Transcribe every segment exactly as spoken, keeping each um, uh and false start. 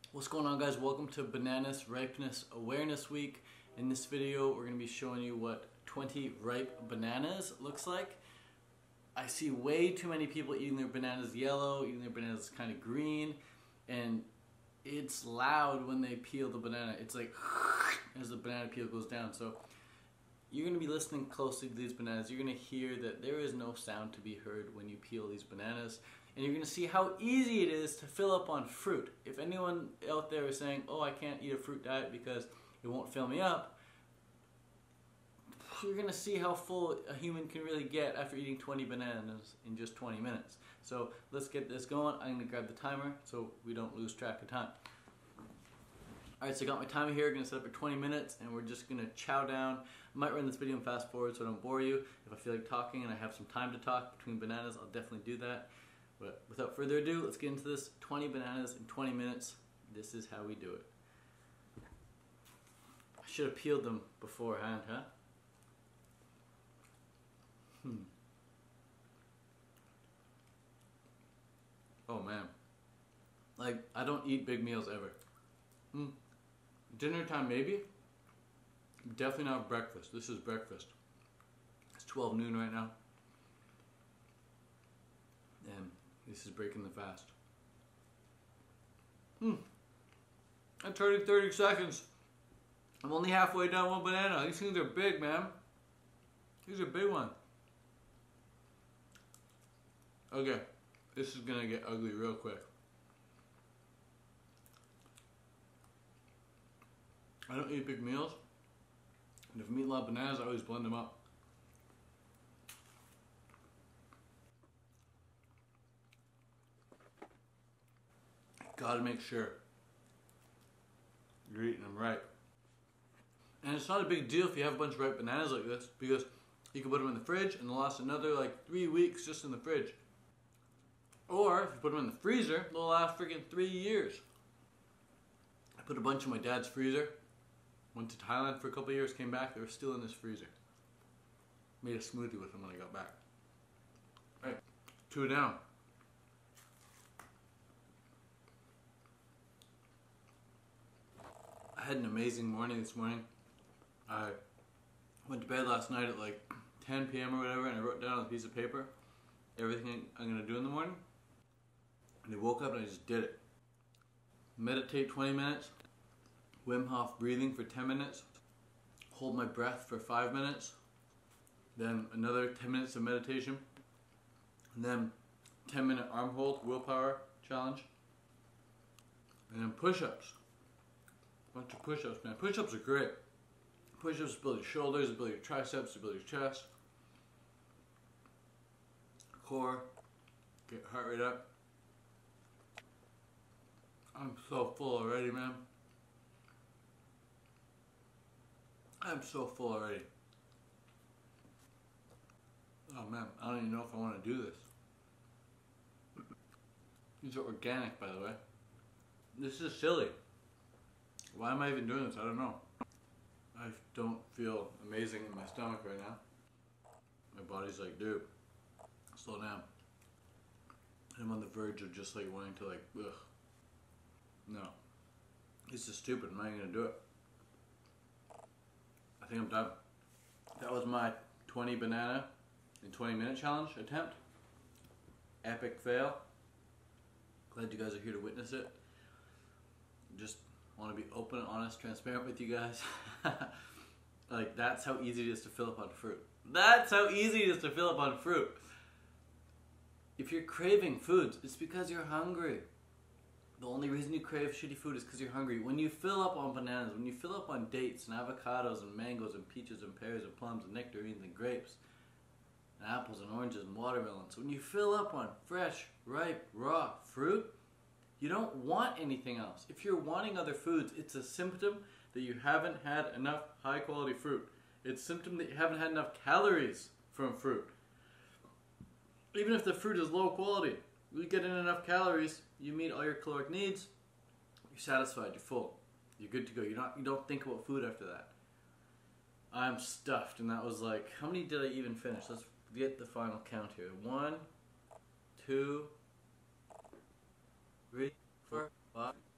What's going on, guys? Welcome to Bananas Ripeness Awareness Week. In this video we're going to be showing you what twenty ripe bananas looks like. I see way too many people eating their bananas yellow, eating their bananas kind of green, and it's loud when they peel the banana. It's like as the banana peel goes down. So you're going to be listening closely to these bananas. You're going to hear that there is no sound to be heard when you peel these bananas. And you're going to see how easy it is to fill up on fruit. If anyone out there is saying, oh, I can't eat a fruit diet because it won't fill me up, you're going to see how full a human can really get after eating twenty bananas in just twenty minutes. So let's get this going. I'm going to grab the timer so we don't lose track of time. Alright, so I got my timer here. I'm going to set up for twenty minutes and we're just going to chow down. I might run this video and fast forward so I don't bore you. If I feel like talking and I have some time to talk between bananas, I'll definitely do that. But without further ado, let's get into this. twenty bananas in twenty minutes. This is how we do it. I should have peeled them beforehand, huh? Hmm. Oh man. Like, I don't eat big meals ever. Hmm. Dinner time maybe? Definitely not breakfast. This is breakfast. It's twelve noon right now. And this is breaking the fast. Hmm. I turned in thirty seconds. I'm only halfway down one banana. These things are big, man. These are big ones. Okay. This is gonna get ugly real quick. I don't eat big meals. And if I eat a lot of bananas, I always blend them up. Gotta make sure you're eating them right. And it's not a big deal if you have a bunch of ripe bananas like this, because you can put them in the fridge and they'll last another like three weeks just in the fridge. Or if you put them in the freezer, they'll last freaking three years. I put a bunch in my dad's freezer. Went to Thailand for a couple of years, came back, they were still in this freezer. Made a smoothie with them when I got back. Alright, two down. I had an amazing morning this morning. I went to bed last night at like ten p m or whatever, and I wrote down on a piece of paper everything I'm going to do in the morning. And I woke up and I just did it. Meditate twenty minutes. Wim Hof breathing for ten minutes. Hold my breath for five minutes. Then another ten minutes of meditation. And then ten minute arm hold willpower challenge. And then push-ups. Bunch of push-ups, man. Push-ups are great. Push-ups build your shoulders, build your triceps, build your chest. Core. Get heart rate up. I'm so full already, man. I'm so full already. Oh man, I don't even know if I want to do this. These are organic, by the way. This is silly. Why am I even doing this? I don't know. I don't feel amazing in my stomach right now. My body's like, dude, slow down. I'm on the verge of just like wanting to like, ugh. No. This is stupid. I'm not even gonna do it. I think I'm done. That was my twenty banana in twenty minute challenge attempt. Epic fail. Glad you guys are here to witness it. Just want to be open, honest, transparent with you guys. Like, that's how easy it is to fill up on fruit. That's how easy it is to fill up on fruit. If you're craving foods, it's because you're hungry. The only reason you crave shitty food is because you're hungry. When you fill up on bananas, when you fill up on dates and avocados and mangoes and peaches and pears and plums and nectarines and grapes and apples and oranges and watermelons, when you fill up on fresh, ripe, raw fruit, you don't want anything else. If you're wanting other foods, it's a symptom that you haven't had enough high quality fruit. It's a symptom that you haven't had enough calories from fruit. Even if the fruit is low quality, you get in enough calories, you meet all your caloric needs, you're satisfied, you're full, you're good to go. You're not, you don't think about food after that. I'm stuffed, and that was like, how many did I even finish? Let's get the final count here. One, two, three, four, five,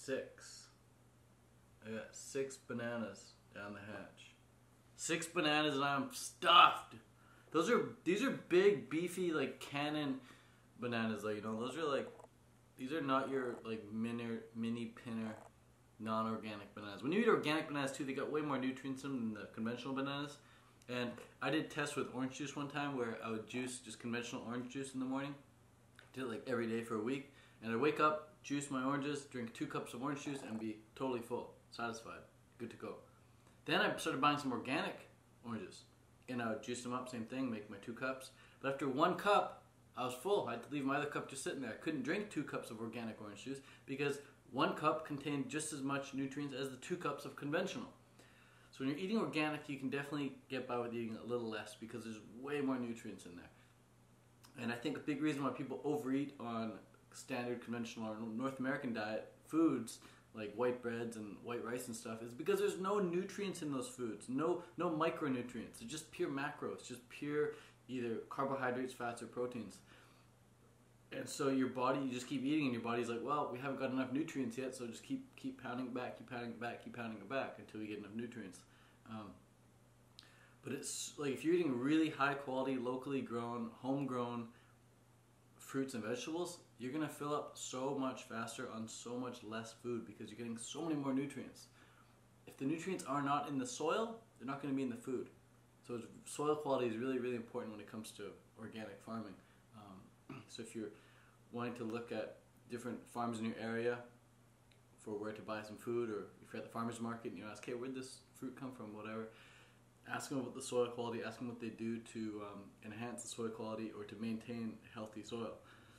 six. I got six bananas down the hatch. Six bananas and I'm stuffed. Those are, these are big, beefy, like Canon bananas, like, you know, those are like, these are not your, like, mini, mini pinner, non-organic bananas. When you eat organic bananas too, they got way more nutrients in them than the conventional bananas. And I did tests with orange juice one time where I would juice just conventional orange juice in the morning. Did it like every day for a week. And I'd wake up, juice my oranges, drink two cups of orange juice, and be totally full, satisfied, good to go. Then I started buying some organic oranges. And I would juice them up, same thing, make my two cups. But after one cup, I was full. I had to leave my other cup just sitting there. I couldn't drink two cups of organic orange juice because one cup contained just as much nutrients as the two cups of conventional. So when you're eating organic, you can definitely get by with eating a little less because there's way more nutrients in there. And I think a big reason why people overeat on standard conventional or North American diet foods like white breads and white rice and stuff is because there's no nutrients in those foods, no no micronutrients. It's just pure macros, just pure either carbohydrates, fats, or proteins. And so your body, you just keep eating and your body's like, well, we haven't got enough nutrients yet, so just keep keep pounding it back, keep pounding it back, keep pounding it back until we get enough nutrients. Um, but it's like if you're eating really high quality, locally grown, homegrown fruits and vegetables, you're going to fill up so much faster on so much less food because you're getting so many more nutrients. If the nutrients are not in the soil, they're not going to be in the food. So soil quality is really, really important when it comes to organic farming. Um, so if you're wanting to look at different farms in your area for where to buy some food, or if you're at the farmer's market and you ask, hey, where'd this fruit come from, whatever, ask them about the soil quality, ask them what they do to um, enhance the soil quality or to maintain healthy soil.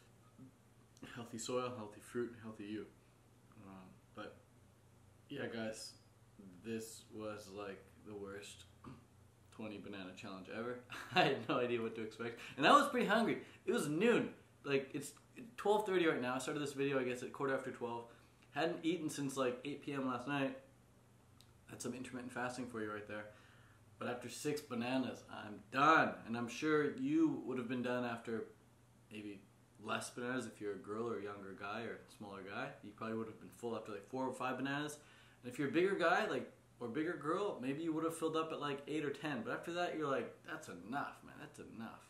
Healthy soil, healthy fruit, healthy you. Um, but yeah, guys, this was like the worst twenty banana challenge ever. I had no idea what to expect, and I was pretty hungry. It was noon, like it's twelve thirty right now. I started this video, I guess, at quarter after twelve. Hadn't eaten since like eight p m last night. That's some intermittent fasting for you right there. But after six bananas, I'm done, and I'm sure you would have been done after maybe less bananas if you're a girl or a younger guy or a smaller guy. You probably would have been full after like four or five bananas. And if you're a bigger guy, like, or bigger girl, maybe you would have filled up at like eight or ten. But after that, you're like, that's enough, man. That's enough.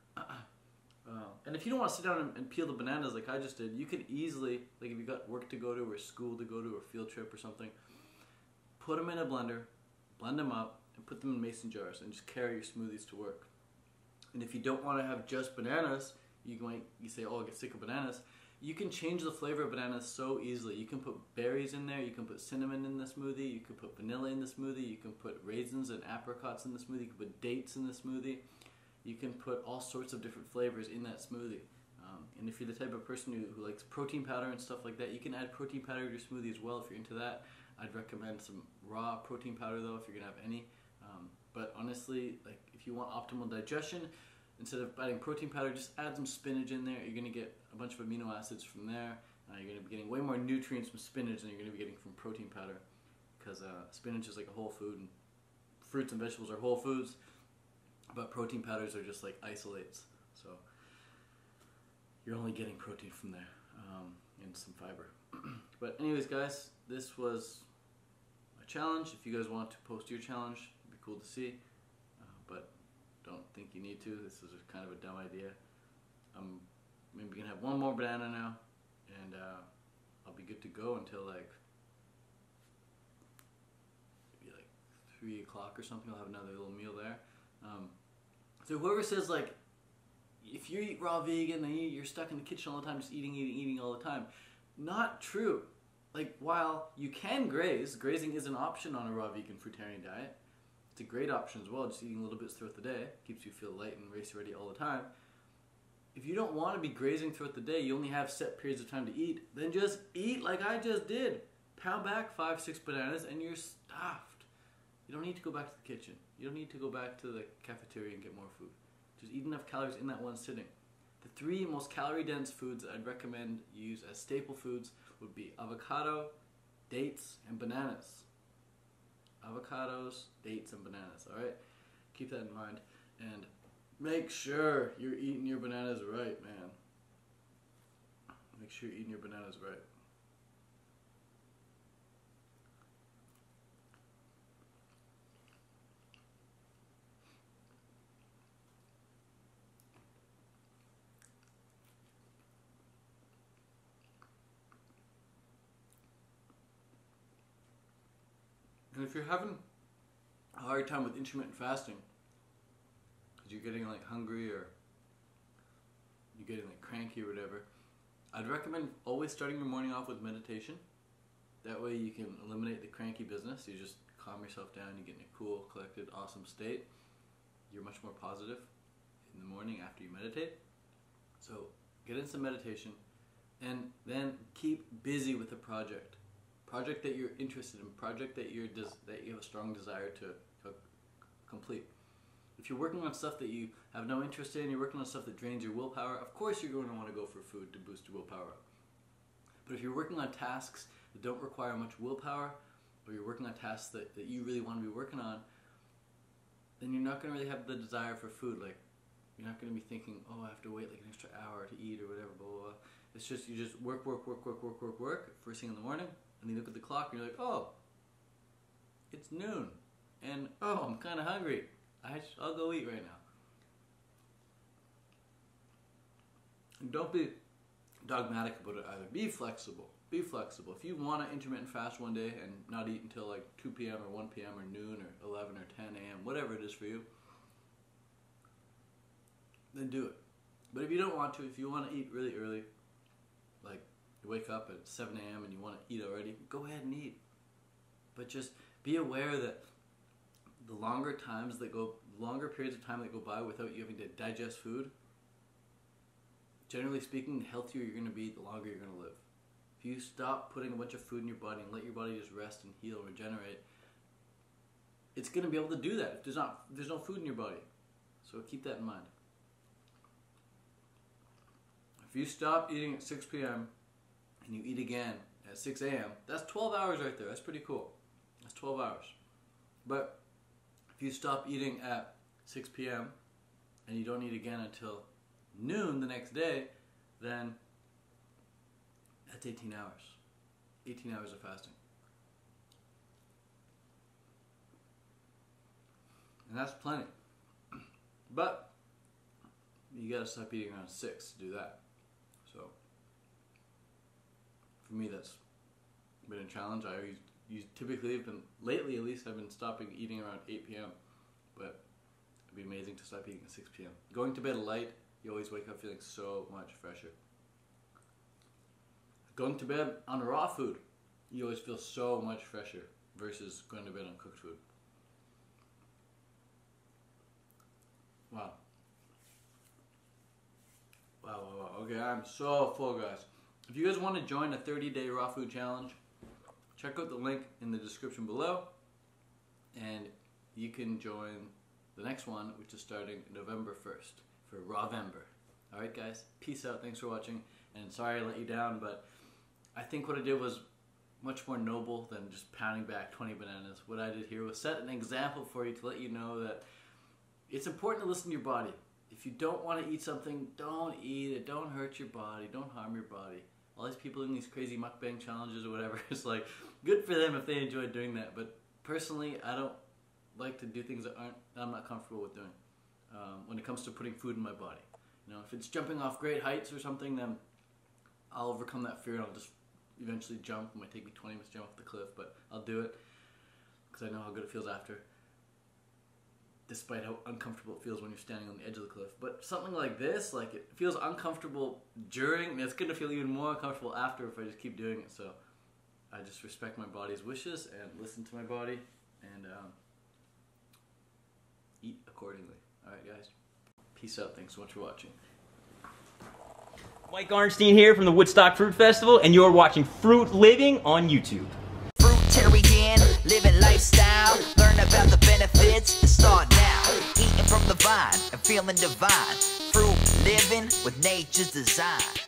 Uh, and if you don't want to sit down and, and peel the bananas like I just did, you could easily, like if you got work to go to or school to go to or field trip or something, put them in a blender, blend them up, and put them in mason jars and just carry your smoothies to work. And if you don't want to have just bananas, you might you say, oh, I get sick of bananas. You can change the flavor of bananas so easily. You can put berries in there, you can put cinnamon in the smoothie, you can put vanilla in the smoothie, you can put raisins and apricots in the smoothie, you can put dates in the smoothie. You can put all sorts of different flavors in that smoothie. Um, and if you're the type of person who, who likes protein powder and stuff like that, you can add protein powder to your smoothie as well if you're into that. I'd recommend some raw protein powder though if you're going to have any. Um, but honestly, like if you want optimal digestion, instead of adding protein powder, just add some spinach in there. You're going to get a bunch of amino acids from there. Uh, you're going to be getting way more nutrients from spinach than you're going to be getting from protein powder, because uh, spinach is like a whole food, and fruits and vegetables are whole foods, but protein powders are just like isolates. So you're only getting protein from there, um, and some fiber. But anyways, guys, this was a challenge. If you guys want to post your challenge, it'd be cool to see. Uh, but don't think you need to. This is kind of a dumb idea. I'm maybe gonna have one more banana now, and uh, I'll be good to go until like maybe like three o'clock or something. I'll have another little meal there. Um, so whoever says like, if you eat raw vegan, then you're stuck in the kitchen all the time, just eating, eating, eating all the time. Not true. Like, while you can graze, grazing is an option on a raw vegan fruitarian diet. It's a great option as well, just eating little bits throughout the day. Keeps you feel light and race ready all the time. If you don't want to be grazing throughout the day, you only have set periods of time to eat, then just eat like I just did. Pound back five, six bananas and you're stuffed. You don't need to go back to the kitchen. You don't need to go back to the cafeteria and get more food. Just eat enough calories in that one sitting. The three most calorie-dense foods that I'd recommend you use as staple foods would be avocado, dates, and bananas. Avocados, dates, and bananas, alright? Keep that in mind. And make sure you're eating your bananas right, man. Make sure you're eating your bananas right. if you're having a hard time with intermittent fasting, because you're getting like hungry or you're getting like cranky or whatever, I'd recommend always starting your morning off with meditation. That way you can eliminate the cranky business. You just calm yourself down, you get in a cool, collected, awesome state. You're much more positive in the morning after you meditate. So get in some meditation and then keep busy with the project. Project that you're interested in, project that you're des that you have a strong desire to, to complete. If you're working on stuff that you have no interest in, you're working on stuff that drains your willpower, of course you're going to want to go for food to boost your willpower up. But if you're working on tasks that don't require much willpower, or you're working on tasks that, that you really want to be working on, then you're not going to really have the desire for food. Like, you're not going to be thinking, oh, I have to wait like an extra hour to eat or whatever, blah, blah, blah. It's just, you just work, work, work, work, work, work, work, first thing in the morning, and then you look at the clock and you're like, oh, it's noon, and oh, I'm kind of hungry. I sh I'll go eat right now. And don't be dogmatic about it either. Be flexible. Be flexible. If you want to intermittent fast one day and not eat until like two p m or one p m or noon or eleven or ten a m, whatever it is for you, then do it. But if you don't want to, if you want to eat really early, like you wake up at seven a m and you want to eat already, go ahead and eat. But just be aware that the longer times that go, longer periods of time that go by without you having to digest food, generally speaking, the healthier you're going to be, the longer you're going to live. If you stop putting a bunch of food in your body and let your body just rest and heal and regenerate, it's going to be able to do that if there's not, if there's no food in your body. So keep that in mind. If you stop eating at six p m and you eat again at six a m, that's twelve hours right there. That's pretty cool. That's twelve hours. But if you stop eating at six p m and you don't eat again until noon the next day, then that's eighteen hours. eighteen hours of fasting. And that's plenty. But you gotta stop eating around six to do that. So for me, that's been a challenge. I always You typically have been, lately at least, I've been stopping eating around eight p m But it'd be amazing to stop eating at six p m Going to bed light, you always wake up feeling so much fresher. Going to bed on raw food, you always feel so much fresher versus going to bed on cooked food. Wow. Wow, wow, wow. Okay, I'm so full, guys. If you guys want to join a thirty day raw food challenge, check out the link in the description below, and you can join the next one, which is starting November first for Rawvember. Alright guys, peace out, thanks for watching, and sorry I let you down, but I think what I did was much more noble than just pounding back twenty bananas. What I did here was set an example for you to let you know that it's important to listen to your body. If you don't want to eat something, don't eat it, don't hurt your body, don't harm your body. All these people doing these crazy mukbang challenges or whatever, it's like, good for them if they enjoy doing that, but personally, I don't like to do things that aren't, that I'm not comfortable with doing um, when it comes to putting food in my body. You know, if it's jumping off great heights or something, then I'll overcome that fear and I'll just eventually jump. It might take me twenty minutes to jump off the cliff, but I'll do it because I know how good it feels after, despite how uncomfortable it feels when you're standing on the edge of the cliff. But something like this, like it feels uncomfortable during, and it's going to feel even more uncomfortable after if I just keep doing it. So I just respect my body's wishes and listen to my body and um, eat accordingly. Alright guys, peace out, thanks so much for watching. Mike Arnstein here from the Woodstock Fruit Festival, and you're watching Fruit Living on YouTube. Fruitarian, living lifestyle. Learn about the benefits and start now. Eating from the vine and feeling divine. Fruit living with nature's design.